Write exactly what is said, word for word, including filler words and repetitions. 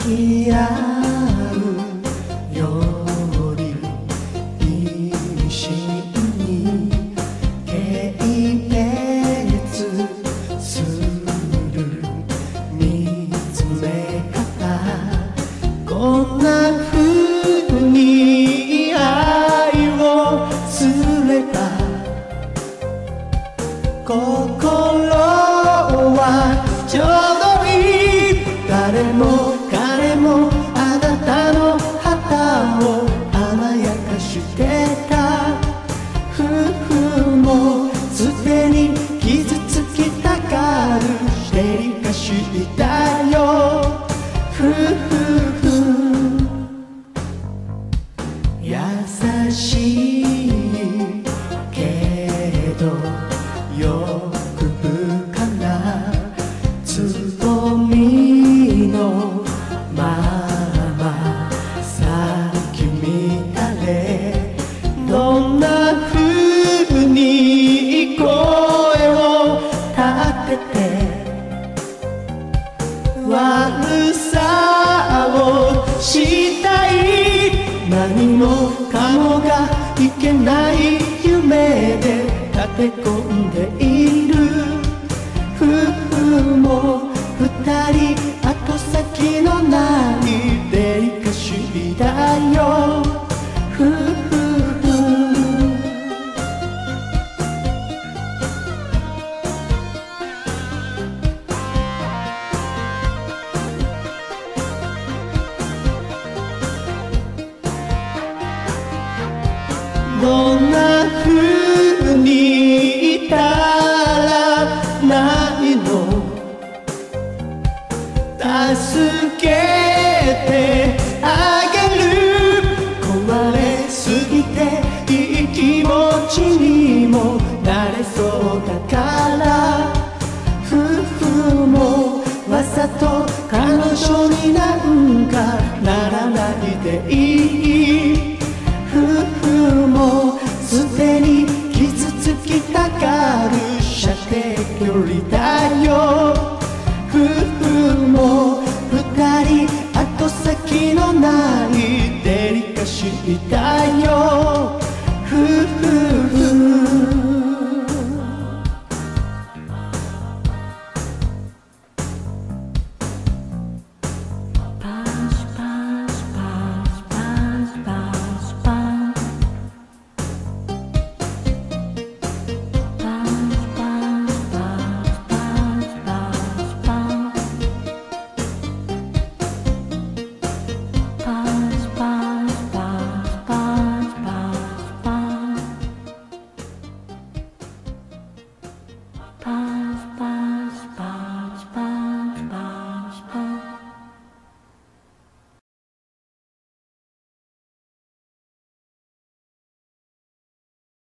き合うより一心に軽蔑する見つめ方、こんな風に愛をすれば心はちょうどいい。誰も彼もあなたの旗を甘やかしてた。夫婦もすでに傷つきたがるデリカシーだよ。夫婦優しいけどよく深なつぼみのまま咲き乱れ、どんな風に声を立てて悪さをしたい。何もかもがいけない夢で立て込んでいる。夫婦も二人後先のないデリカシーだよ。夫婦どんな風にいたらないの、助けてあげる。壊れすぎていい気持ちにもなれそうだから、夫婦もわざと彼女になんかならないでいい。夫婦もすでに傷つきたがる射程距離だよ。夫婦も二人後先のないデリカシーだよ。夫婦